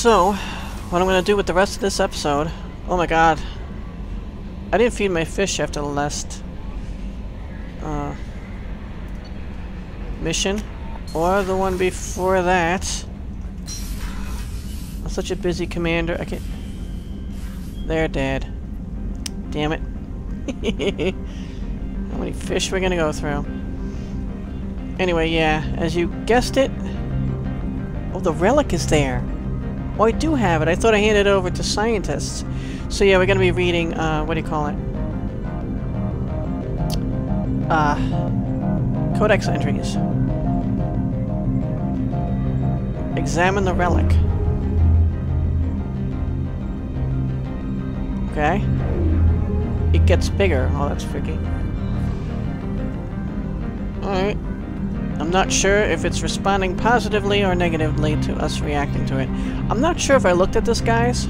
So, what I'm going to do with the rest of this episode... Oh my god. I didn't feed my fish after the last... mission. Or the one before that. I'm such a busy commander. I can't... They're dead. Damn it. How many fish we're gonna go through? Anyway, yeah, as you guessed it... Oh, the relic is there! Oh, I do have it. I thought I handed it over to scientists. So yeah, we're gonna be reading, what do you call it? Codex entries. Examine the relic. Okay. It gets bigger. Oh, that's freaky. Alright. I'm not sure if it's responding positively or negatively to us reacting to it. I'm not sure if I looked at this, guys.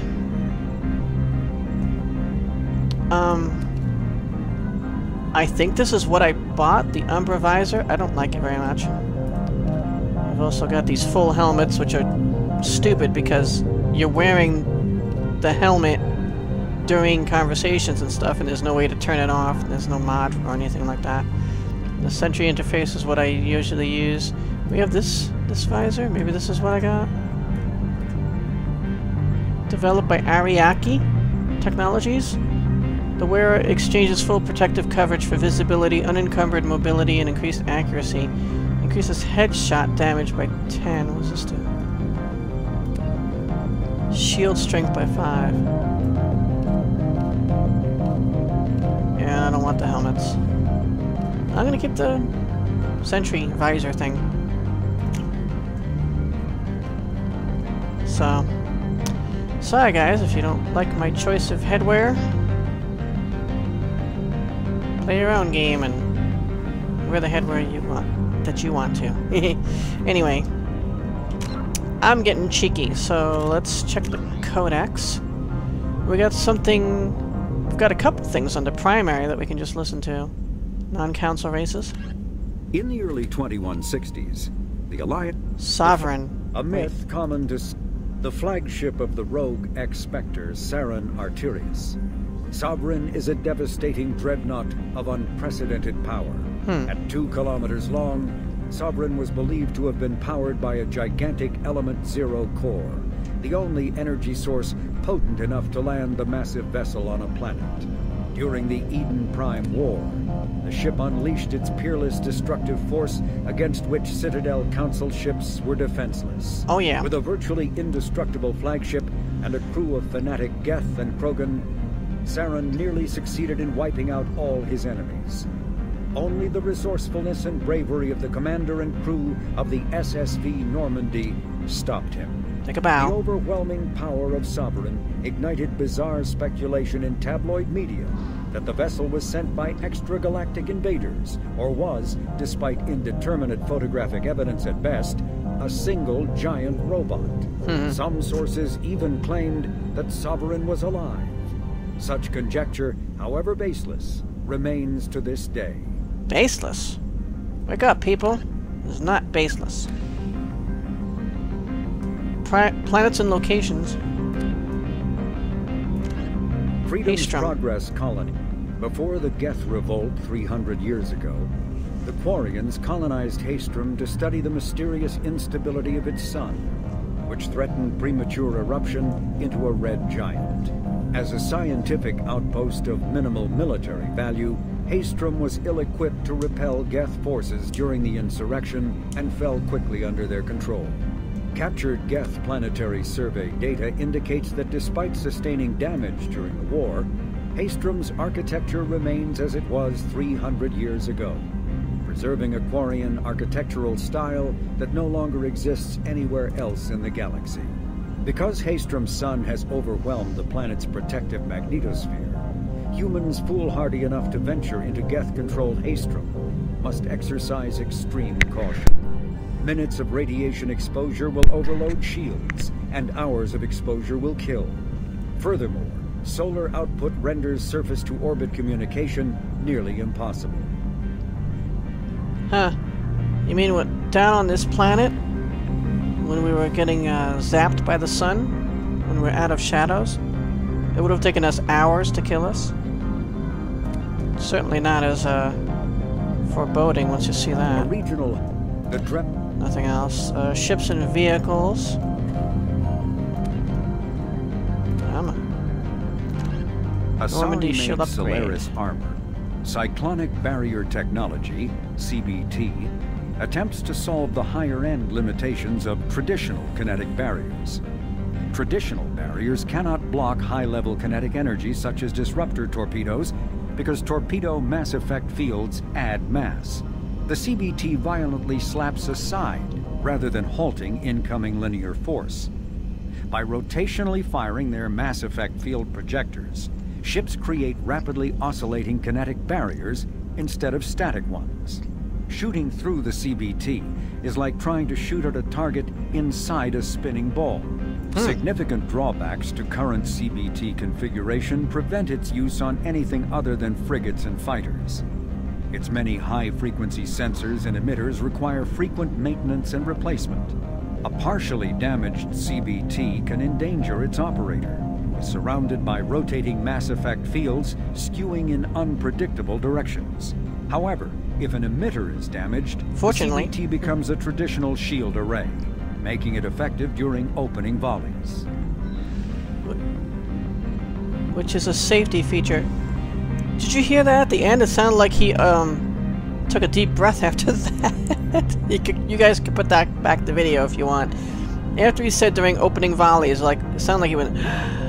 I think this is what I bought, the Umbra visor. I don't like it very much. I've also got these full helmets, which are stupid because you're wearing the helmet during conversations and stuff, and there's no way to turn it off. There's no mod or anything like that. The Sentry interface is what I usually use. We have this visor. Maybe this is what I got. Developed by Ariake Technologies. The wearer exchanges full protective coverage for visibility, unencumbered mobility, and increased accuracy. Increases headshot damage by 10. What does this do? Shield strength by 5. Yeah, I don't want the helmets. I'm gonna keep the Sentry visor thing. So, sorry guys if you don't like my choice of headwear. Play your own game and wear the headwear you want to. Anyway, I'm getting cheeky, so let's check the Codex. We got something. We've got a couple things under primary that we can just listen to. Non-council races. In the early 2160s, the Alliance... Sovereign. A myth common to... The flagship of the rogue ex-Spectre, Sarin Arterius. Sovereign is a devastating dreadnought of unprecedented power. At 2 kilometers long, Sovereign was believed to have been powered by a gigantic Element Zero core, the only energy source potent enough to land the massive vessel on a planet. During the Eden Prime War, the ship unleashed its peerless destructive force against which Citadel Council ships were defenseless. Oh yeah. With a virtually indestructible flagship and a crew of fanatic Geth and Krogan, Sarin nearly succeeded in wiping out all his enemies. Only the resourcefulness and bravery of the commander and crew of the SSV Normandy stopped him. Take a bow. The overwhelming power of Sovereign ignited bizarre speculation in tabloid media that the vessel was sent by extragalactic invaders, or was, despite indeterminate photographic evidence at best, a single giant robot. Some sources even claimed that Sovereign was alive. Such conjecture, however baseless, remains to this day. Baseless? Wake up, people. It's not baseless. Planets and locations. Freedom's Haestrom. Progress Colony. Before the Geth Revolt 300 years ago, the Quarians colonized Haestrom to study the mysterious instability of its sun, which threatened premature eruption into a red giant. As a scientific outpost of minimal military value, Haestrom was ill-equipped to repel Geth forces during the insurrection and fell quickly under their control. Captured Geth planetary survey data indicates that despite sustaining damage during the war, Haestrom's architecture remains as it was 300 years ago, preserving a Quarian architectural style that no longer exists anywhere else in the galaxy. Because Haestrom's sun has overwhelmed the planet's protective magnetosphere, humans foolhardy enough to venture into Geth-controlled Haestrom must exercise extreme caution. Minutes of radiation exposure will overload shields, and hours of exposure will kill. Furthermore, solar output renders surface-to-orbit communication nearly impossible. Huh. You mean what, down on this planet? When we were getting zapped by the sun? when we're out of shadows. It would have taken us hours to kill us. Certainly not as foreboding once you see that. Nothing else. Ships and vehicles. Asari made Solaris armor. Cyclonic barrier technology, CBT, attempts to solve the higher-end limitations of traditional kinetic barriers. Traditional barriers cannot block high-level kinetic energy such as disruptor torpedoes because torpedo mass effect fields add mass. The CBT violently slaps aside rather than halting incoming linear force. By rotationally firing their mass effect field projectors, ships create rapidly oscillating kinetic barriers instead of static ones. Shooting through the CBT is like trying to shoot at a target inside a spinning ball. Significant drawbacks to current CBT configuration prevent its use on anything other than frigates and fighters. Its many high-frequency sensors and emitters require frequent maintenance and replacement. A partially damaged CBT can endanger its operator, surrounded by rotating mass effect fields skewing in unpredictable directions. However, if an emitter is damaged, fortunately, the CBT becomes a traditional shield array, making it effective during opening volleys. Which is a safety feature. Did you hear that at the end? It sounded like he took a deep breath after that. You guys can put that back the video if you want. After he said during opening volleys, like it sounded like he went.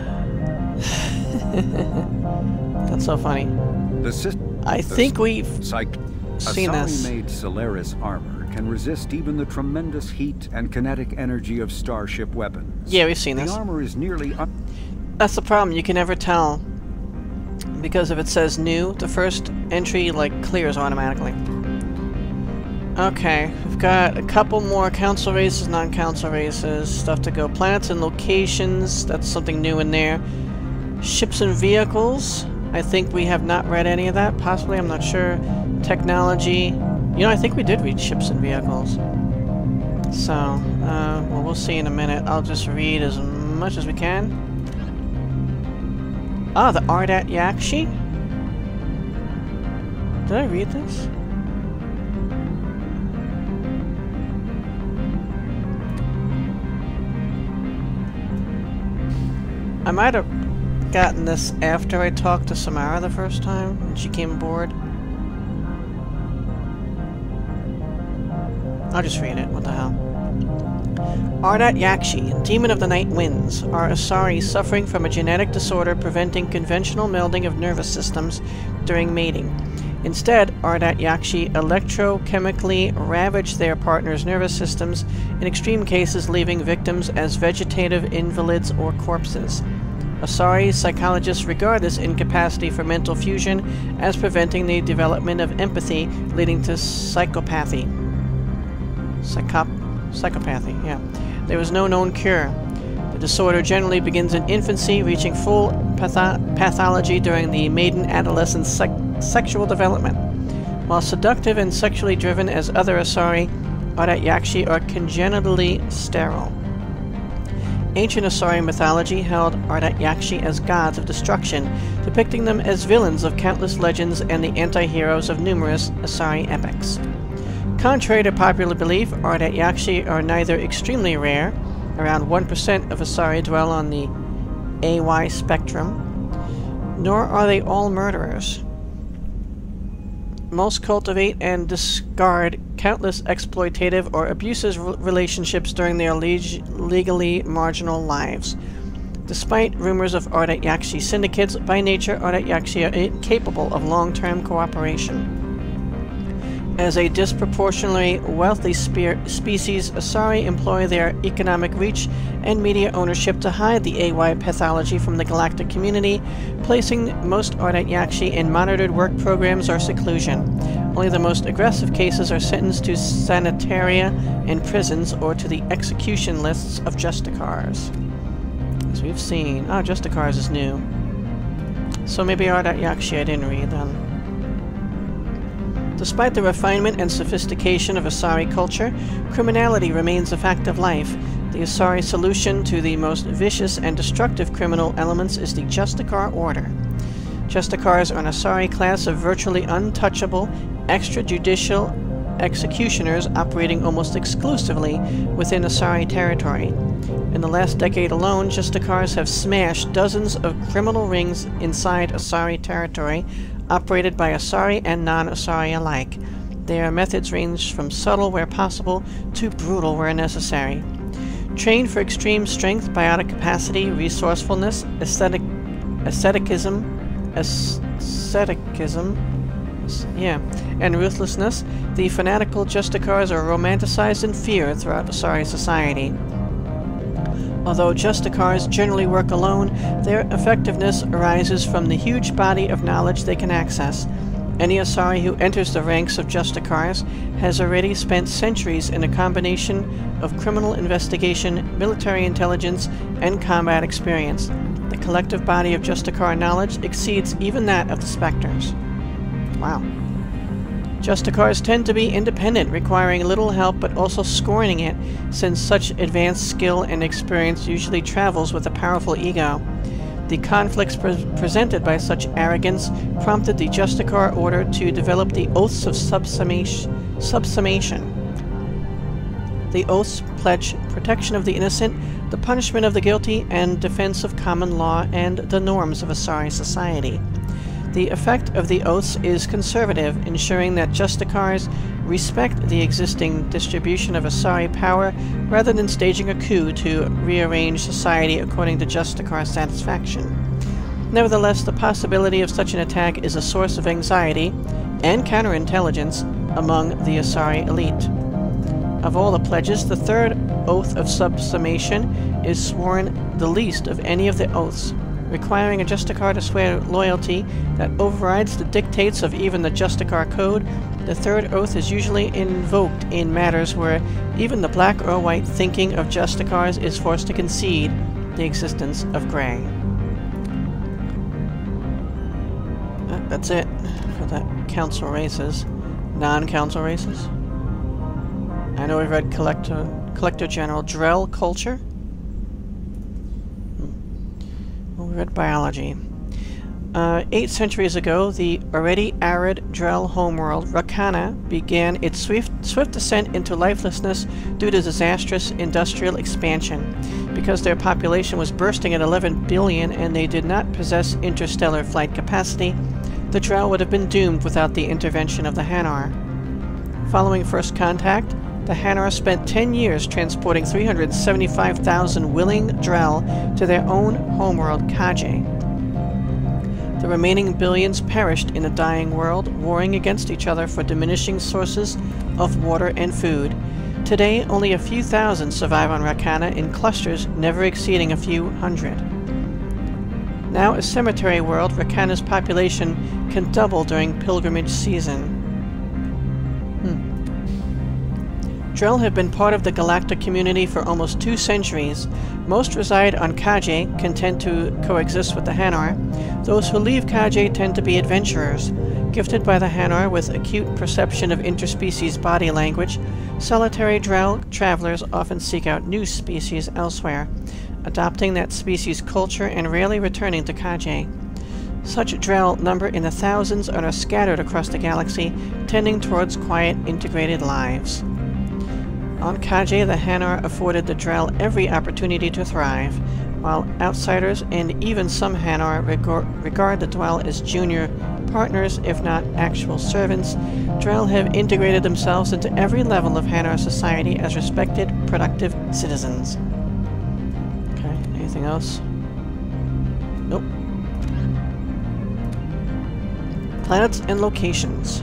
That's so funny. I think we've seen this. Asari-made Solaris armor can resist even the tremendous heat and kinetic energy of starship weapons. Yeah, we've seen this. The armor is nearly... That's the problem. You can never tell. Because if it says new, the first entry, like, clears automatically. Okay, we've got a couple more council races, non-council races, stuff to go. Planets and locations, that's something new in there. Ships and vehicles, I think we have not read any of that, possibly, I'm not sure. Technology, you know, I think we did read ships and vehicles. So, well, we'll see in a minute. I'll just read as much as we can. Ah, the Ardat Yakshi? Did I read this? I might have gotten this after I talked to Samara the first time when she came aboard. I'll just read it, what the hell. Ardat Yakshi, Demon of the Night Winds, are Asari suffering from a genetic disorder preventing conventional melding of nervous systems during mating. Instead, Ardat Yakshi electrochemically ravage their partner's nervous systems, in extreme cases leaving victims as vegetative invalids or corpses. Asari psychologists regard this incapacity for mental fusion as preventing the development of empathy, leading to psychopathy. Psychopathy, yeah. There is no known cure. The disorder generally begins in infancy, reaching full pathology during the maiden adolescent sexual development. While seductive and sexually driven as other Asari, Ardat Yakshi are congenitally sterile. Ancient Asari mythology held Ardat Yakshi as gods of destruction, depicting them as villains of countless legends and the anti-heroes of numerous Asari epics. Contrary to popular belief, Ardat Yakshi are neither extremely rare, around 1% of Asari dwell on the AY spectrum, nor are they all murderers. Most cultivate and discard countless exploitative or abusive relationships during their legally marginal lives. Despite rumors of Ardat Yakshi syndicates, by nature Ardat Yakshi are incapable of long-term cooperation. As a disproportionately wealthy species, Asari employ their economic reach and media ownership to hide the AY pathology from the galactic community, placing most Ardat Yakshi in monitored work programs or seclusion. Only the most aggressive cases are sentenced to sanitaria and prisons or to the execution lists of Justicars. As we've seen. Oh, Justicars is new. So maybe Ardat Yakshi I didn't read then. Despite the refinement and sophistication of Asari culture, criminality remains a fact of life. The Asari solution to the most vicious and destructive criminal elements is the Justicar Order. Justicars are an Asari class of virtually untouchable, extrajudicial executioners operating almost exclusively within Asari territory. In the last decade alone, Justicars have smashed dozens of criminal rings inside Asari territory, operated by Asari and non-Asari alike. Their methods range from subtle where possible to brutal where necessary. Trained for extreme strength, biotic capacity, resourcefulness, asceticism, and ruthlessness, the fanatical Justicars are romanticized and feared throughout Asari society. Although Justicars generally work alone, their effectiveness arises from the huge body of knowledge they can access. Any Asari who enters the ranks of Justicars has already spent centuries in a combination of criminal investigation, military intelligence, and combat experience. The collective body of Justicar knowledge exceeds even that of the Spectres. Wow. Justicars tend to be independent, requiring little help but also scorning it, since such advanced skill and experience usually travels with a powerful ego. The conflicts presented by such arrogance prompted the Justicar Order to develop the Oaths of Subsummation. The Oaths pledge protection of the innocent, the punishment of the guilty, and defense of common law and the norms of Asari society. The effect of the Oaths is conservative, ensuring that Justicars respect the existing distribution of Asari power rather than staging a coup to rearrange society according to Justicar satisfaction. Nevertheless, the possibility of such an attack is a source of anxiety and counterintelligence among the Asari elite. Of all the pledges, the third Oath of Subsummation is sworn the least of any of the oaths, requiring a Justicar to swear loyalty that overrides the dictates of even the Justicar Code. The third oath is usually invoked in matters where even the black or white thinking of Justicars is forced to concede the existence of gray. That's it for the council races. Non-council races. I know we've read Collector General Drell Culture. We read Biology. 8 centuries ago, the already arid Drell homeworld, Rakana, began its swift descent into lifelessness due to disastrous industrial expansion. Because their population was bursting at 11 billion and they did not possess interstellar flight capacity, the Drell would have been doomed without the intervention of the Hanar. Following first contact, the Hanar spent 10 years transporting 375,000 willing Drell to their own homeworld, Kaje. The remaining billions perished in a dying world, warring against each other for diminishing sources of water and food. Today, only a few thousand survive on Rakana in clusters never exceeding a few hundred. Now a cemetery world, Rakana's population can double during pilgrimage season. Drell have been part of the galactic community for almost 2 centuries. Most reside on Kaje, content to coexist with the Hanar. Those who leave Kaje tend to be adventurers. Gifted by the Hanar with acute perception of interspecies body language, solitary Drell travelers often seek out new species elsewhere, adopting that species' culture and rarely returning to Kaje. Such Drell number in the thousands and are scattered across the galaxy, tending towards quiet, integrated lives. On Kaje, the Hanar afforded the Drell every opportunity to thrive. While outsiders and even some Hanar regard the Dwell as junior partners, if not actual servants, Drell have integrated themselves into every level of Hanar society as respected, productive citizens. Okay, anything else? Nope. Planets and locations.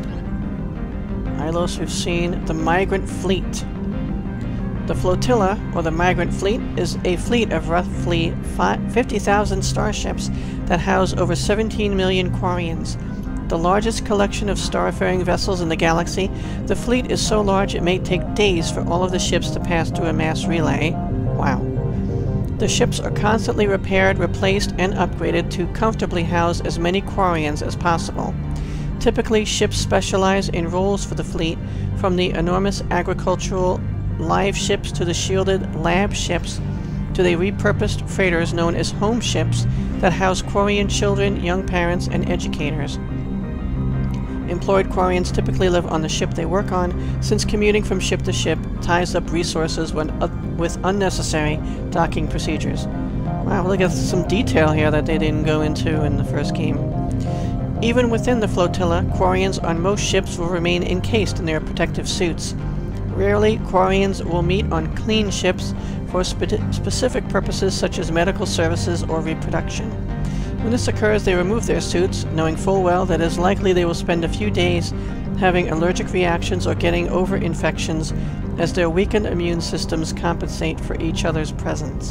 Ilos, we've seen the Migrant Fleet. The Flotilla, or the Migrant Fleet, is a fleet of roughly 50,000 starships that house over 17 million Quarians. The largest collection of starfaring vessels in the galaxy, the fleet is so large it may take days for all of the ships to pass through a mass relay. Wow. The ships are constantly repaired, replaced, and upgraded to comfortably house as many Quarians as possible. Typically, ships specialize in roles for the fleet, from the enormous agricultural live ships to the shielded lab ships to the repurposed freighters known as home ships that house Quarian children, young parents, and educators. Employed Quarians typically live on the ship they work on, since commuting from ship to ship ties up resources with unnecessary docking procedures. Wow, look at some detail here that they didn't go into in the first game. Even within the flotilla, Quarians on most ships will remain encased in their protective suits. Rarely, Quarians will meet on clean ships for specific purposes such as medical services or reproduction. When this occurs, they remove their suits, knowing full well that it is likely they will spend a few days having allergic reactions or getting over infections as their weakened immune systems compensate for each other's presence.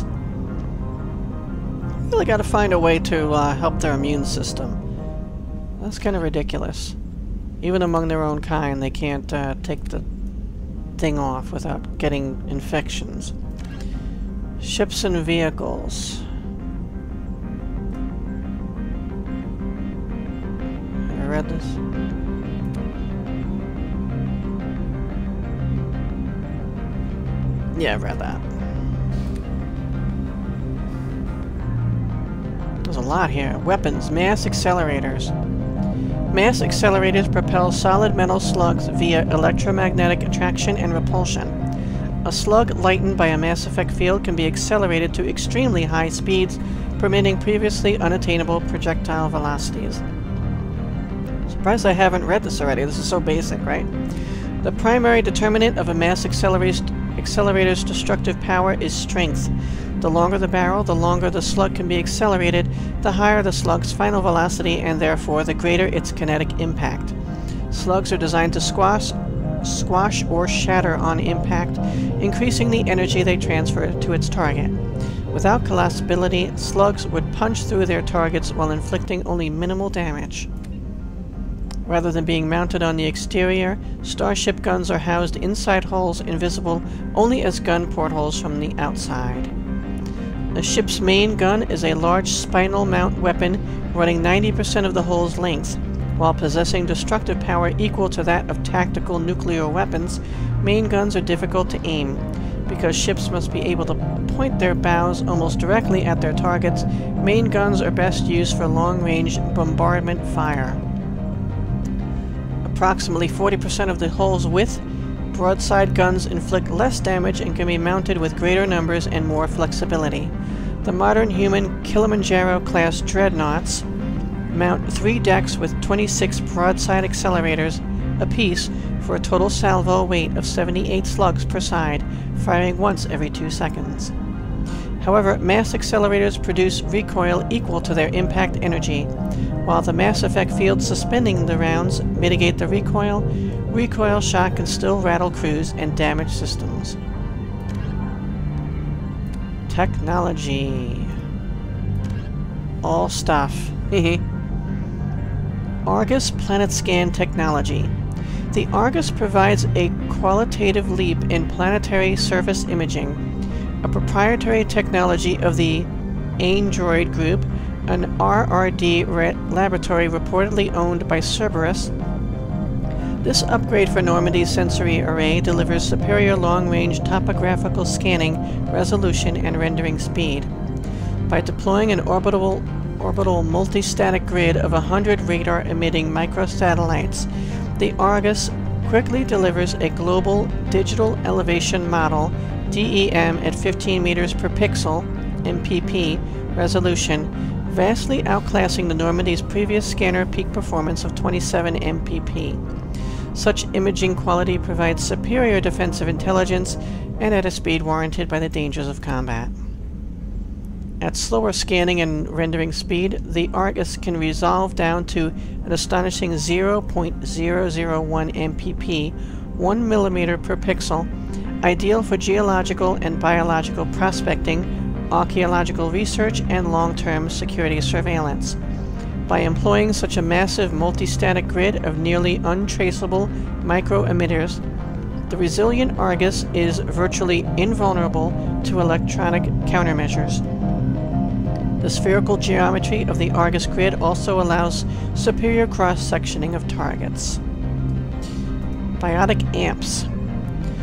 Really gotta find a way to help their immune system. That's kind of ridiculous. Even among their own kind, they can't take the thing off without getting infections. Ships and vehicles. Have I read this? Yeah, I've read that. There's a lot here. Weapons. Mass accelerators. Mass accelerators propel solid metal slugs via electromagnetic attraction and repulsion. A slug lightened by a mass effect field can be accelerated to extremely high speeds, permitting previously unattainable projectile velocities. Surprised I haven't read this already. This is so basic, right? The primary determinant of a mass accelerator's destructive power is strength. The longer the barrel, the longer the slug can be accelerated, the higher the slug's final velocity, and therefore the greater its kinetic impact. Slugs are designed to squash or shatter on impact, increasing the energy they transfer to its target. Without collapsibility, slugs would punch through their targets while inflicting only minimal damage. Rather than being mounted on the exterior, starship guns are housed inside hulls invisible only as gun portholes from the outside. A ship's main gun is a large spinal mount weapon running 90% of the hull's length. While possessing destructive power equal to that of tactical nuclear weapons, main guns are difficult to aim. Because ships must be able to point their bows almost directly at their targets, main guns are best used for long-range bombardment fire. Approximately 40% of the hull's width, broadside guns inflict less damage and can be mounted with greater numbers and more flexibility. The modern human Kilimanjaro-class dreadnoughts mount 3 decks with 26 broadside accelerators apiece for a total salvo weight of 78 slugs per side, firing once every 2 seconds. However, mass accelerators produce recoil equal to their impact energy. While the mass effect fields suspending the rounds mitigate the recoil, recoil shock can still rattle crews and damage systems. Technology. All stuff. Argus Planet Scan Technology. The Argus provides a qualitative leap in planetary surface imaging, a proprietary technology of the Android Group, an RRD laboratory reportedly owned by Cerberus. This upgrade for Normandy's sensory array delivers superior long-range topographical scanning, resolution, and rendering speed. By deploying an orbital multi-static grid of 100 radar-emitting microsatellites, the Argus quickly delivers a global digital elevation model, DEM, at 15 meters per pixel, MPP, resolution, vastly outclassing the Normandy's previous scanner peak performance of 27 MPP. Such imaging quality provides superior defensive intelligence and at a speed warranted by the dangers of combat. At slower scanning and rendering speed, the Argus can resolve down to an astonishing 0.001 MPP, 1 millimeter per pixel, ideal for geological and biological prospecting, archaeological research, and long-term security surveillance. By employing such a massive multi-static grid of nearly untraceable micro-emitters, the resilient Argus is virtually invulnerable to electronic countermeasures. The spherical geometry of the Argus grid also allows superior cross-sectioning of targets. Biotic amps.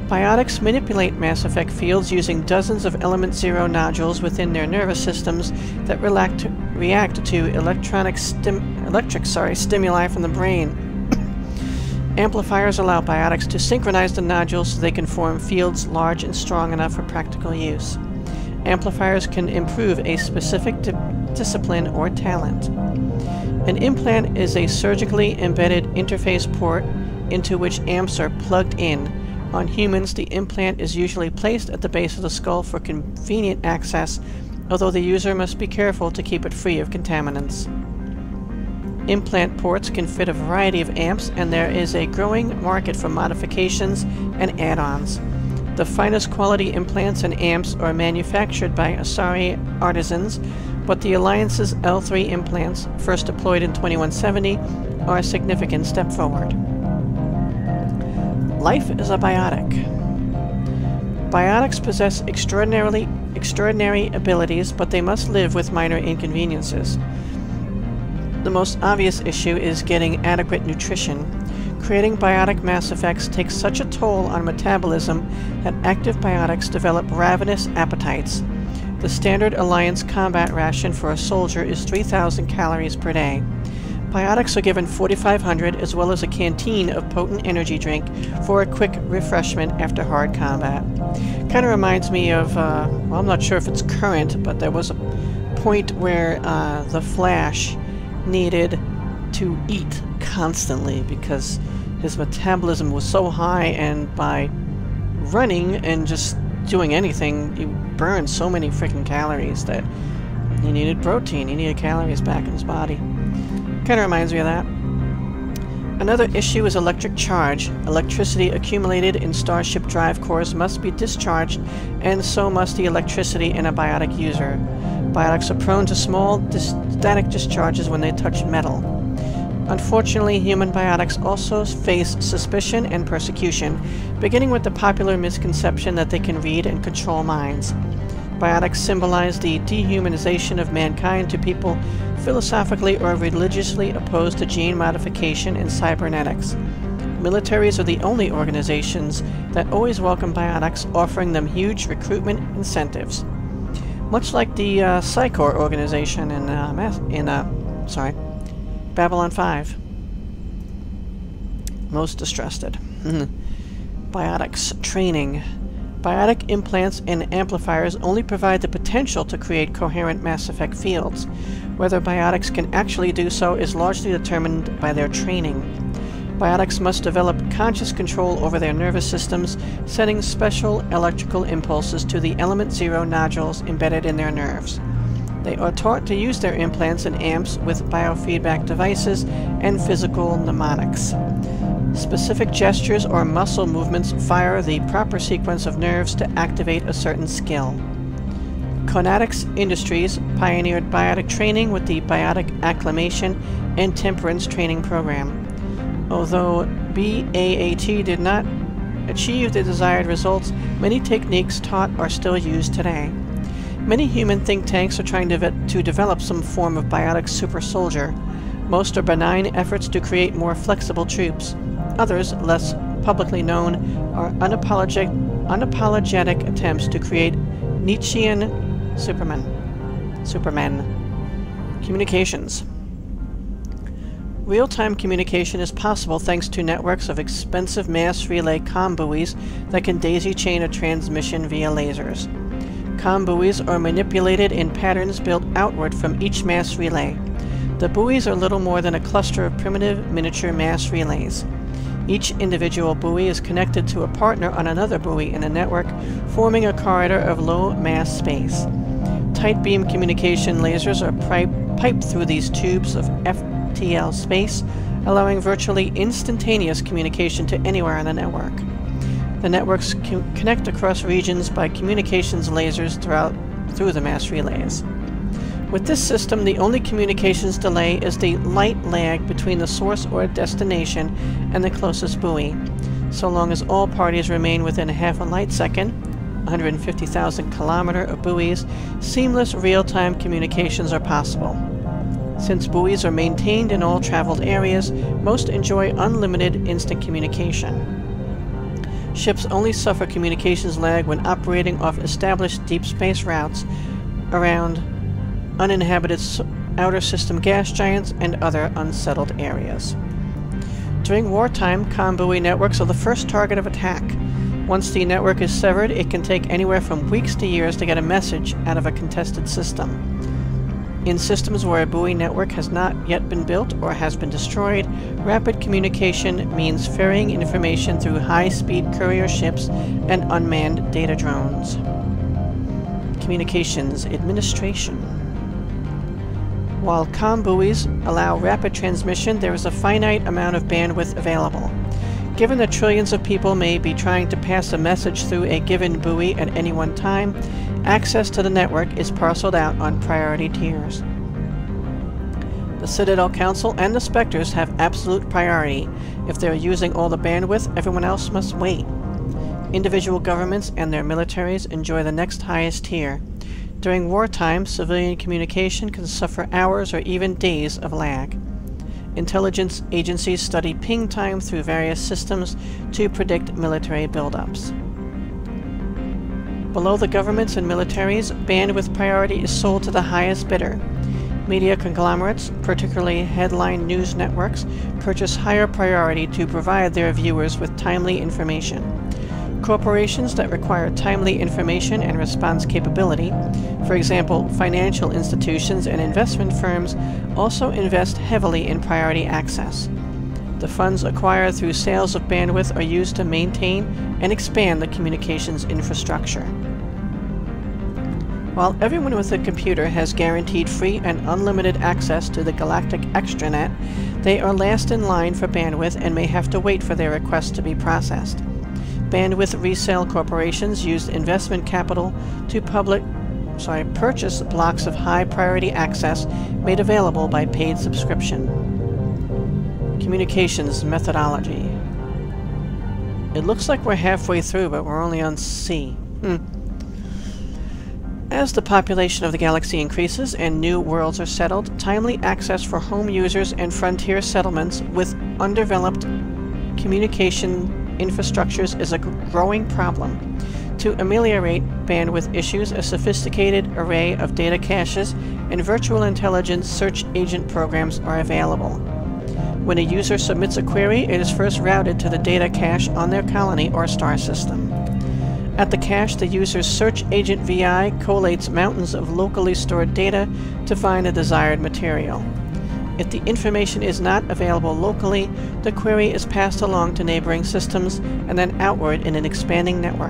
Biotics manipulate Mass Effect fields using dozens of Element Zero nodules within their nervous systems that react to electric stimuli from the brain. Amplifiers allow biotics to synchronize the nodules so they can form fields large and strong enough for practical use. Amplifiers can improve a specific discipline or talent. An implant is a surgically embedded interface port into which amps are plugged in. On humans, the implant is usually placed at the base of the skull for convenient access, although the user must be careful to keep it free of contaminants. Implant ports can fit a variety of amps, and there is a growing market for modifications and add-ons. The finest quality implants and amps are manufactured by Asari artisans, but the Alliance's L3 implants, first deployed in 2170, are a significant step forward. Life is a biotic. Biotics possess extraordinary abilities, but they must live with minor inconveniences. The most obvious issue is getting adequate nutrition. Creating biotic Mass Effects takes such a toll on metabolism that active biotics develop ravenous appetites. The standard Alliance combat ration for a soldier is 3,000 calories per day. Biotics are given 4,500 as well as a canteen of potent energy drink for a quick refreshment after hard combat. Kind of reminds me of, well, I'm not sure if it's current, but there was a point where the Flash needed to eat constantly because his metabolism was so high, and by running and just doing anything, he burned so many freaking calories that he needed protein, he needed calories back in his body. Kind of reminds me of that. Another issue is electric charge. Electricity accumulated in Starship drive cores must be discharged, and so must the electricity in a biotic user. Biotics are prone to small static discharges when they touch metal. Unfortunately, human biotics also face suspicion and persecution, beginning with the popular misconception that they can read and control minds. Biotics symbolize the dehumanization of mankind to people philosophically or religiously opposed to gene modification and cybernetics. Militaries are the only organizations that always welcome biotics, offering them huge recruitment incentives. Much like the Psychor organization in Babylon 5. Most distrusted. Biotics training. Biotic implants and amplifiers only provide the potential to create coherent Mass Effect fields. Whether biotics can actually do so is largely determined by their training. Biotics must develop conscious control over their nervous systems, sending special electrical impulses to the Element Zero nodules embedded in their nerves. They are taught to use their implants and amps with biofeedback devices and physical mnemonics. Specific gestures or muscle movements fire the proper sequence of nerves to activate a certain skill. Codex Industries pioneered biotic training with the Biotic Acclimation and Temperance Training Program. Although BAAT did not achieve the desired results, many techniques taught are still used today. Many human think tanks are trying to develop some form of biotic super soldier. Most are benign efforts to create more flexible troops. Others, less publicly known, are unapologetic attempts to create Nietzschean Supermen. Communications. Real-time communication is possible thanks to networks of expensive mass relay comm buoys that can daisy-chain a transmission via lasers. Comm buoys are manipulated in patterns built outward from each mass relay. The buoys are little more than a cluster of primitive miniature mass relays. Each individual buoy is connected to a partner on another buoy in a network, forming a corridor of low mass space. Tight beam communication lasers are piped through these tubes of FTL space, allowing virtually instantaneous communication to anywhere on the network. The networks connect across regions by communications lasers through the mass relays. With this system, the only communications delay is the light lag between the source or destination and the closest buoy. So long as all parties remain within half a light second, 150,000 kilometers of buoys, seamless real-time communications are possible. Since buoys are maintained in all traveled areas, most enjoy unlimited instant communication. Ships only suffer communications lag when operating off established deep space routes around uninhabited outer system gas giants and other unsettled areas. During wartime, comm buoy networks are the first target of attack. Once the network is severed, it can take anywhere from weeks to years to get a message out of a contested system. In systems where a buoy network has not yet been built or has been destroyed, rapid communication means ferrying information through high-speed courier ships and unmanned data drones. Communications Administration. While comm buoys allow rapid transmission, there is a finite amount of bandwidth available. Given that trillions of people may be trying to pass a message through a given buoy at any one time, access to the network is parceled out on priority tiers. The Citadel Council and the Spectres have absolute priority. If they are using all the bandwidth, everyone else must wait. Individual governments and their militaries enjoy the next highest tier. During wartime, civilian communication can suffer hours or even days of lag. Intelligence agencies study ping time through various systems to predict military buildups. Below the governments and militaries, bandwidth priority is sold to the highest bidder. Media conglomerates, particularly headline news networks, purchase higher priority to provide their viewers with timely information. Corporations that require timely information and response capability, for example, financial institutions and investment firms, also invest heavily in priority access. The funds acquired through sales of bandwidth are used to maintain and expand the communications infrastructure. While everyone with a computer has guaranteed free and unlimited access to the galactic extranet, they are last in line for bandwidth and may have to wait for their request to be processed. Bandwidth resale corporations used investment capital to purchase blocks of high-priority access made available by paid subscription. Communications methodology. It looks like we're halfway through, but we're only on C. As the population of the galaxy increases and new worlds are settled, timely access for home users and frontier settlements with undeveloped communication infrastructures is a growing problem. To ameliorate bandwidth issues, a sophisticated array of data caches and virtual intelligence search agent programs are available. When a user submits a query, it is first routed to the data cache on their colony or star system. At the cache, the user's search agent VI collates mountains of locally stored data to find the desired material. If the information is not available locally, the query is passed along to neighboring systems and then outward in an expanding network.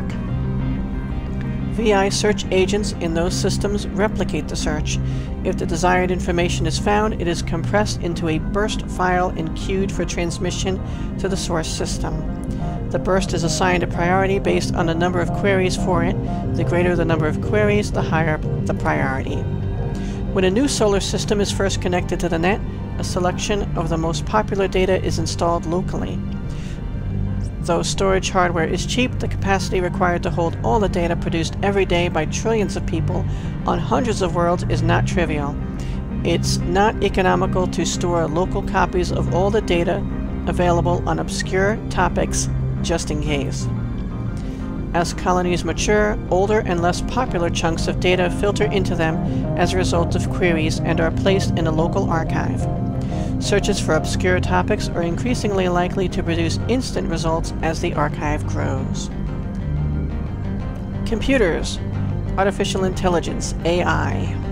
VI search agents in those systems replicate the search. If the desired information is found, it is compressed into a burst file and queued for transmission to the source system. The burst is assigned a priority based on the number of queries for it. The greater the number of queries, the higher the priority. When a new solar system is first connected to the net, a selection of the most popular data is installed locally. Though storage hardware is cheap, the capacity required to hold all the data produced every day by trillions of people on hundreds of worlds is not trivial. It's not economical to store local copies of all the data available on obscure topics just in case. As colonies mature, older and less popular chunks of data filter into them as a result of queries and are placed in a local archive. Searches for obscure topics are increasingly likely to produce instant results as the archive grows. Computers. Artificial intelligence, AI.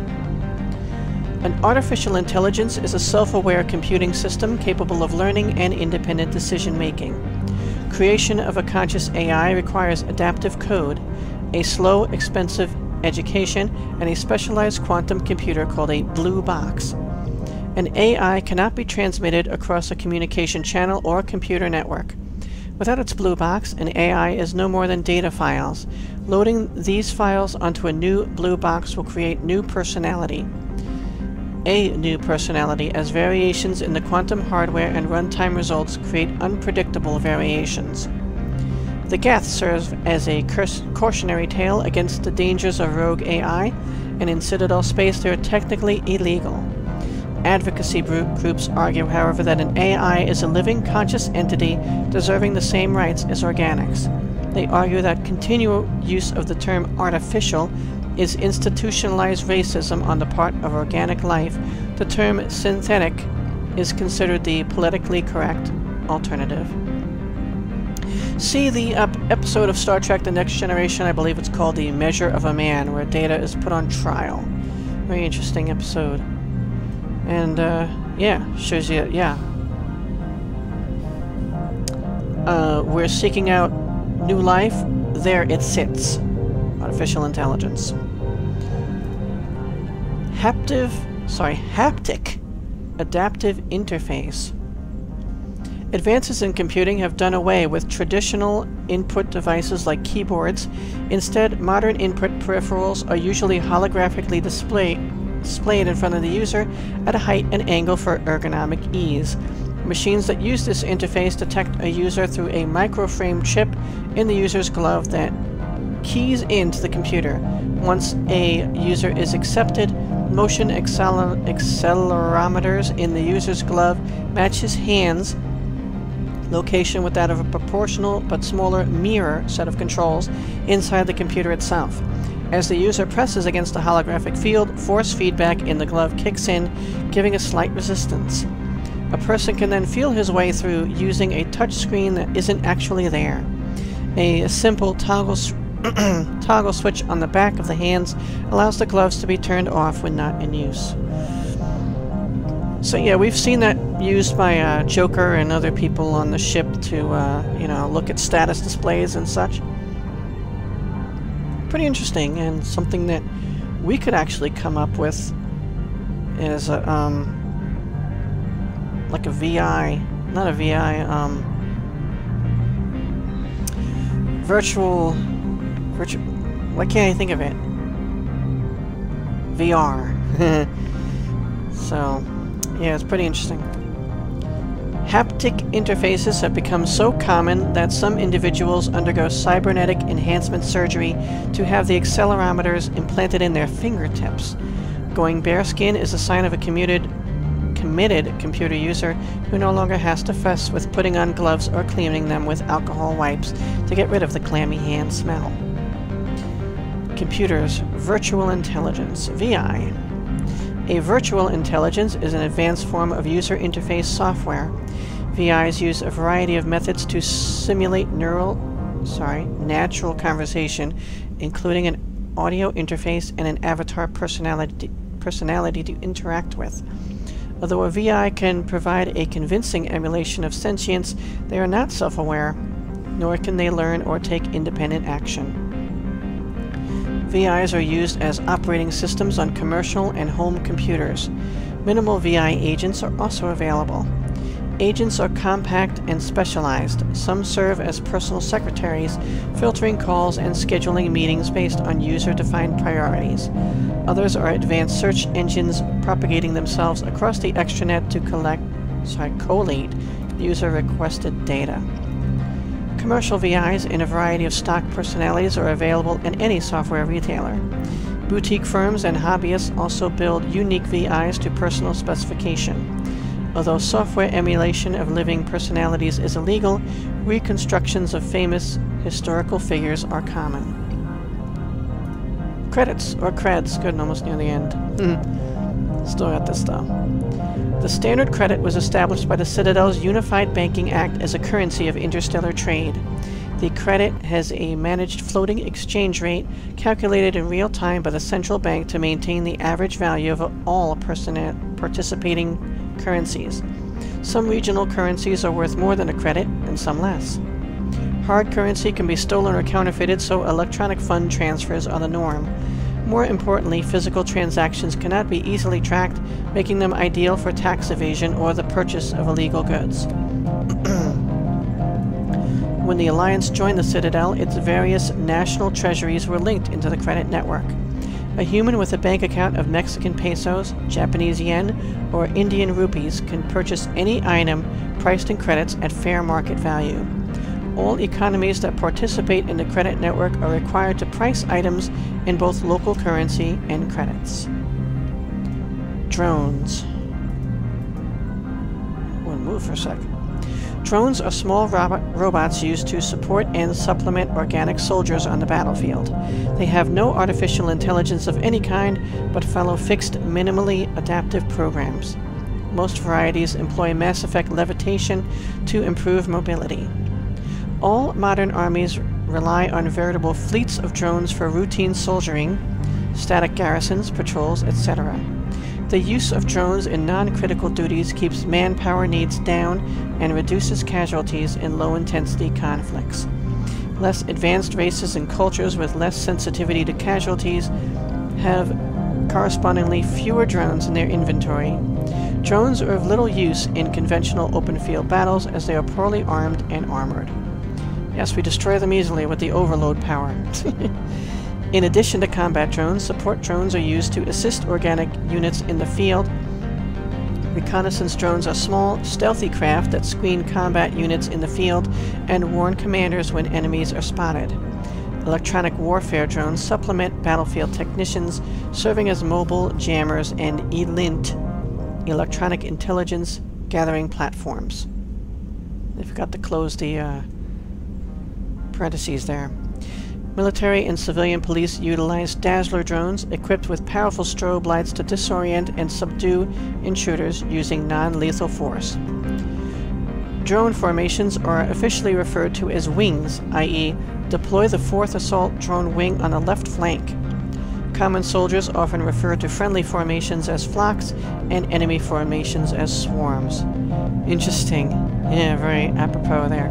An artificial intelligence is a self-aware computing system capable of learning and independent decision-making. Creation of a conscious AI requires adaptive code, a slow, expensive education, and a specialized quantum computer called a blue box. An AI cannot be transmitted across a communication channel or computer network. Without its blue box, an AI is no more than data files. Loading these files onto a new blue box will create new personality. A new personality, as variations in the quantum hardware and runtime results create unpredictable variations. The Geth serves as a cautionary tale against the dangers of rogue AI, and in Citadel space they are technically illegal. Advocacy groups argue, however, that an AI is a living, conscious entity deserving the same rights as organics. They argue that continual use of the term artificial is institutionalized racism on the part of organic life. The term synthetic is considered the politically correct alternative. See the episode of Star Trek The Next Generation, I believe it's called The Measure of a Man, where Data is put on trial. Very interesting episode. And, yeah, shows you, yeah. We're seeking out new life. There it sits. Artificial intelligence. Haptic adaptive interface. Advances in computing have done away with traditional input devices like keyboards. Instead, modern input peripherals are usually holographically displayed in front of the user at a height and angle for ergonomic ease. Machines that use this interface detect a user through a microframe chip in the user's glove that keys into the computer. Once a user is accepted, motion accelerometers in the user's glove match his hand's location with that of a proportional but smaller mirror set of controls inside the computer itself. As the user presses against the holographic field, force feedback in the glove kicks in, giving a slight resistance. A person can then feel his way through using a touch screen that isn't actually there. A simple toggle switch on the back of the hands allows the gloves to be turned off when not in use. So yeah, we've seen that used by Joker and other people on the ship to, you know, look at status displays and such. Pretty interesting, and something that we could actually come up with as a, like a VI, not a VI, virtual, why can't I think of it? VR. So, yeah, it's pretty interesting. Haptic interfaces have become so common that some individuals undergo cybernetic enhancement surgery to have the accelerometers implanted in their fingertips. Going bareskin is a sign of a committed computer user who no longer has to fuss with putting on gloves or cleaning them with alcohol wipes to get rid of the clammy hand smell. Computers, virtual intelligence, VI. A virtual intelligence is an advanced form of user interface software. VIs use a variety of methods to simulate natural conversation, including an audio interface and an avatar personality to interact with. Although a VI can provide a convincing emulation of sentience, they are not self-aware, nor can they learn or take independent action. VIs are used as operating systems on commercial and home computers. Minimal VI agents are also available. Agents are compact and specialized. Some serve as personal secretaries, filtering calls and scheduling meetings based on user-defined priorities. Others are advanced search engines propagating themselves across the extranet to collate user-requested data. Commercial VIs in a variety of stock personalities are available in any software retailer. Boutique firms and hobbyists also build unique VIs to personal specification. Although software emulation of living personalities is illegal, reconstructions of famous historical figures are common. Credits, or creds, good, almost near the end. Still got this though. The standard credit was established by the Citadel's Unified Banking Act as a currency of interstellar trade. The credit has a managed floating exchange rate calculated in real time by the central bank to maintain the average value of all participating currencies. Some regional currencies are worth more than a credit, and some less. Hard currency can be stolen or counterfeited, so electronic fund transfers are the norm. More importantly, physical transactions cannot be easily tracked, making them ideal for tax evasion or the purchase of illegal goods. When the Alliance joined the Citadel, its various national treasuries were linked into the credit network. A human with a bank account of Mexican pesos, Japanese yen, or Indian rupees can purchase any item priced in credits at fair market value. All economies that participate in the credit network are required to price items in both local currency and credits. Drones. We'll move for a second. Drones are small robots used to support and supplement organic soldiers on the battlefield. They have no artificial intelligence of any kind, but follow fixed, minimally adaptive programs. Most varieties employ Mass Effect levitation to improve mobility. All modern armies rely on veritable fleets of drones for routine soldiering, static garrisons, patrols, etc. The use of drones in non-critical duties keeps manpower needs down and reduces casualties in low-intensity conflicts. Less advanced races and cultures with less sensitivity to casualties have correspondingly fewer drones in their inventory. Drones are of little use in conventional open-field battles as they are poorly armed and armored. Yes, we destroy them easily with the overload power. In addition to combat drones, support drones are used to assist organic units in the field. Reconnaissance drones are small, stealthy craft that screen combat units in the field and warn commanders when enemies are spotted. Electronic warfare drones supplement battlefield technicians, serving as mobile jammers and ELINT, electronic intelligence gathering platforms. I forgot to close the parentheses there. Military and civilian police utilize Dazzler drones equipped with powerful strobe lights to disorient and subdue intruders using non-lethal force. Drone formations are officially referred to as wings, i.e., deploy the 4th Assault Drone Wing on the left flank. Common soldiers often refer to friendly formations as flocks and enemy formations as swarms. Interesting. Yeah, very apropos there.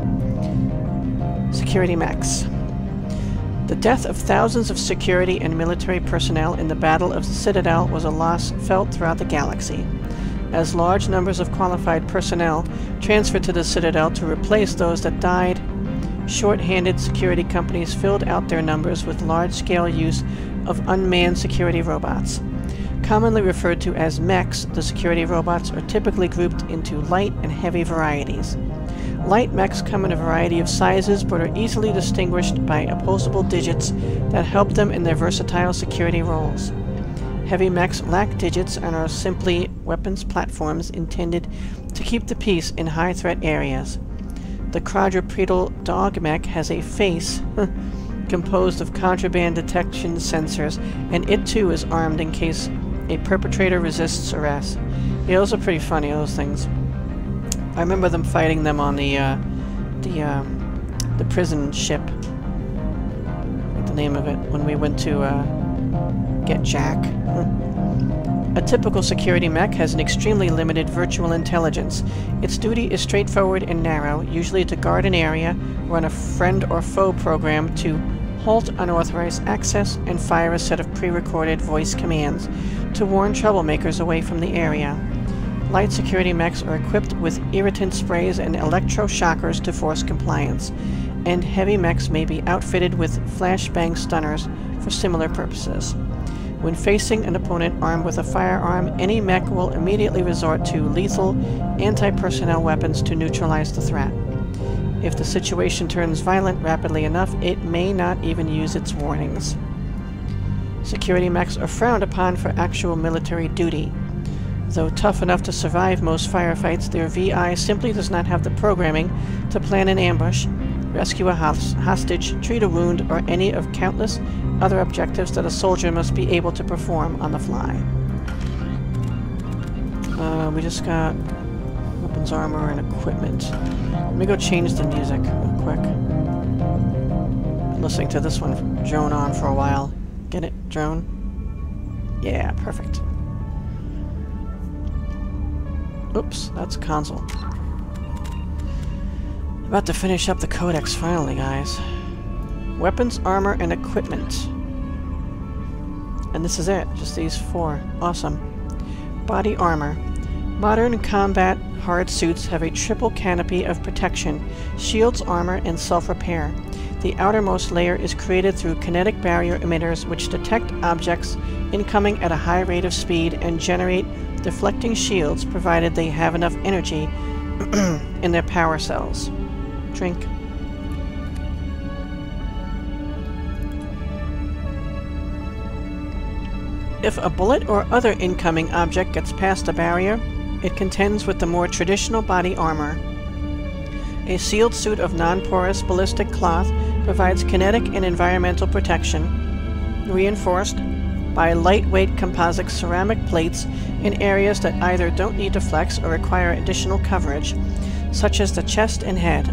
Security mechs. The death of thousands of security and military personnel in the Battle of the Citadel was a loss felt throughout the galaxy. As large numbers of qualified personnel transferred to the Citadel to replace those that died, short-handed security companies filled out their numbers with large-scale use of unmanned security robots. Commonly referred to as mechs, the security robots are typically grouped into light and heavy varieties. Light mechs come in a variety of sizes but are easily distinguished by opposable digits that help them in their versatile security roles. Heavy mechs lack digits and are simply weapons platforms intended to keep the peace in high-threat areas. The quadrupedal dog mech has a face composed of contraband detection sensors, and it too is armed in case a perpetrator resists arrest. Yeah, those are pretty funny, those things. I remember them fighting them on the prison ship. What's the name of it? When we went to get Jack. A typical security mech has an extremely limited virtual intelligence. Its duty is straightforward and narrow, usually to guard an area, run a friend or foe program to halt unauthorized access, and fire a set of pre-recorded voice commands to warn troublemakers away from the area. Light security mechs are equipped with irritant sprays and electroshockers to force compliance, and heavy mechs may be outfitted with flashbang stunners for similar purposes. When facing an opponent armed with a firearm, any mech will immediately resort to lethal anti-personnel weapons to neutralize the threat. If the situation turns violent rapidly enough, it may not even use its warnings. Security mechs are frowned upon for actual military duty. Though tough enough to survive most firefights, their VI simply does not have the programming to plan an ambush, rescue a hostage, treat a wound, or any of countless other objectives that a soldier must be able to perform on the fly. We just got weapons, armor, and equipment. Let me go change the music real quick. Been listening to this one drone on for a while. Get it, drone? Yeah, perfect. Oops, that's console. About to finish up the Codex finally, guys. Weapons, armor, and equipment. And this is it, just these four. Awesome. Body armor. Modern combat hard suits have a triple canopy of protection, shields, armor, and self-repair. The outermost layer is created through kinetic barrier emitters which detect objects incoming at a high rate of speed and generate deflecting shields provided they have enough energy in their power cells. Drink. If a bullet or other incoming object gets past the barrier, it contends with the more traditional body armor. A sealed suit of non-porous ballistic cloth provides kinetic and environmental protection, reinforced by lightweight composite ceramic plates in areas that either don't need to flex or require additional coverage, such as the chest and head.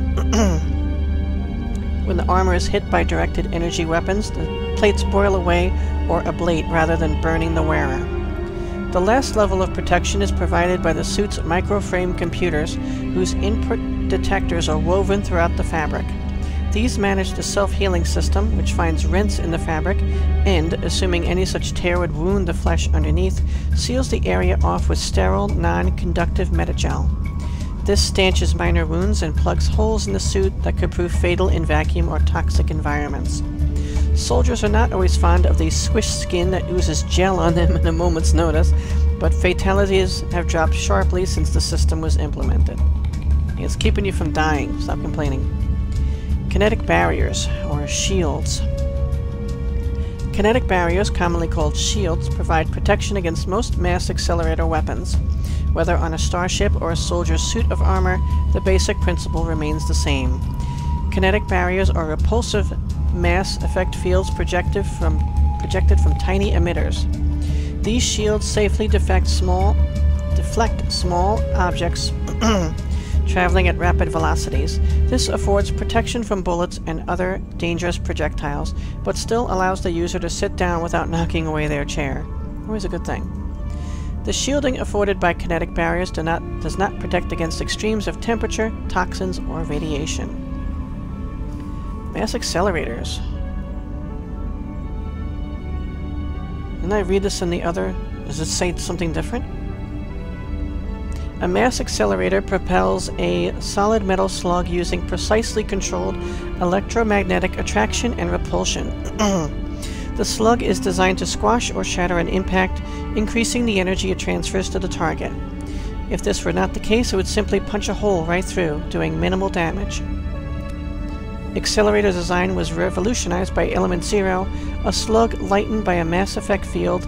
When the armor is hit by directed energy weapons, the plates boil away or ablate rather than burning the wearer. The last level of protection is provided by the suit's microframe computers, whose input detectors are woven throughout the fabric. These manage the self-healing system, which finds rents in the fabric, and, assuming any such tear would wound the flesh underneath, seals the area off with sterile, non-conductive metagel. This stanches minor wounds and plugs holes in the suit that could prove fatal in vacuum or toxic environments. Soldiers are not always fond of the squished skin that oozes gel on them at a moment's notice, but fatalities have dropped sharply since the system was implemented. It's keeping you from dying. Stop complaining. Kinetic barriers, or shields. Kinetic barriers, commonly called shields, provide protection against most mass accelerator weapons. Whether on a starship or a soldier's suit of armor, the basic principle remains the same. Kinetic barriers are repulsive mass effect fields projected from tiny emitters. These shields safely deflect small objects traveling at rapid velocities. This affords protection from bullets and other dangerous projectiles, but still allows the user to sit down without knocking away their chair. Always a good thing. The shielding afforded by kinetic barriers does not protect against extremes of temperature, toxins, or radiation. Mass accelerators. Didn't I read this in the other? Does it say something different? A mass accelerator propels a solid metal slug using precisely controlled electromagnetic attraction and repulsion. The slug is designed to squash or shatter an impact, increasing the energy it transfers to the target. If this were not the case, it would simply punch a hole right through, doing minimal damage. Accelerator design was revolutionized by Element Zero, a slug lightened by a mass effect field.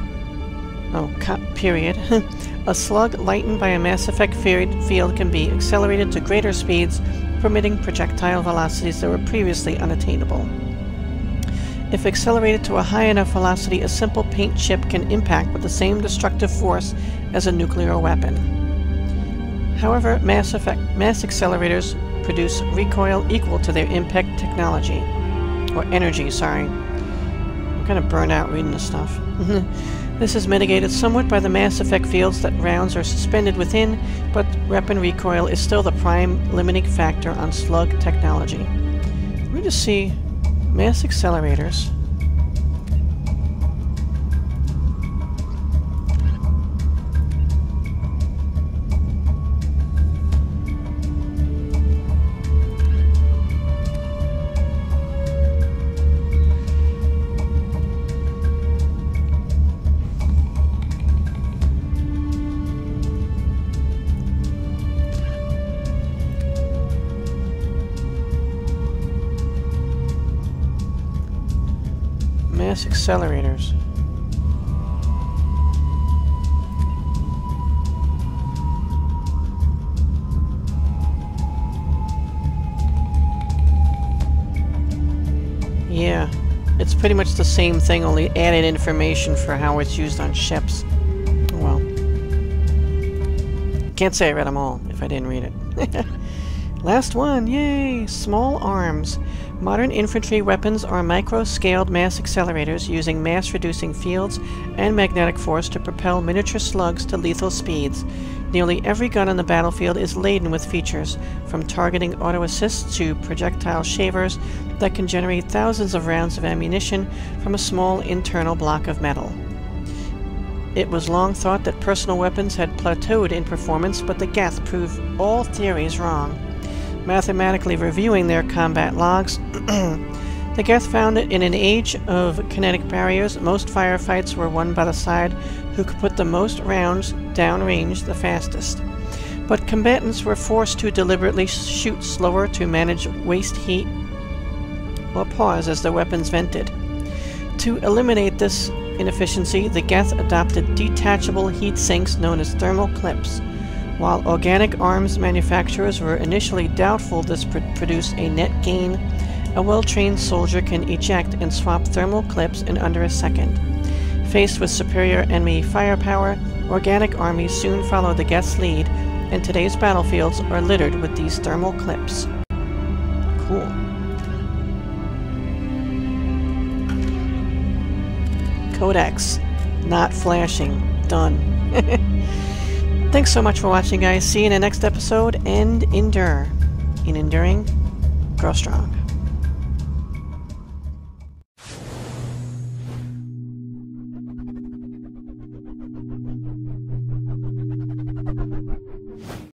A slug lightened by a mass effect field can be accelerated to greater speeds, permitting projectile velocities that were previously unattainable. If accelerated to a high enough velocity, a simple paint chip can impact with the same destructive force as a nuclear weapon. However, mass accelerators produce recoil equal to their impact technology. Or energy, sorry. I'm kind of burned out reading this stuff. This is mitigated somewhat by the mass effect fields that rounds are suspended within, but weapon recoil is still the prime limiting factor on slug technology. Let me just see. Mass accelerators. Mass accelerators. Yeah, it's pretty much the same thing, only added information for how it's used on ships. Well, can't say I read them all if I didn't read it. Last one, yay! Small arms. Modern infantry weapons are micro-scaled mass accelerators using mass-reducing fields and magnetic force to propel miniature slugs to lethal speeds. Nearly every gun on the battlefield is laden with features, from targeting auto-assists to projectile shavers that can generate thousands of rounds of ammunition from a small internal block of metal. It was long thought that personal weapons had plateaued in performance, but the Geth proved all theories wrong. Mathematically reviewing their combat logs, the Geth found that in an age of kinetic barriers, most firefights were won by the side who could put the most rounds downrange the fastest. But combatants were forced to deliberately shoot slower to manage waste heat or pause as their weapons vented. To eliminate this inefficiency, the Geth adopted detachable heat sinks known as thermal clips. While organic arms manufacturers were initially doubtful this produced a net gain, a well-trained soldier can eject and swap thermal clips in under a second. Faced with superior enemy firepower, organic armies soon followed the Geth's lead, and today's battlefields are littered with these thermal clips. Cool. Codex. Not flashing. Done. Thanks so much for watching, guys. See you in the next episode, and endure. In enduring, grow strong.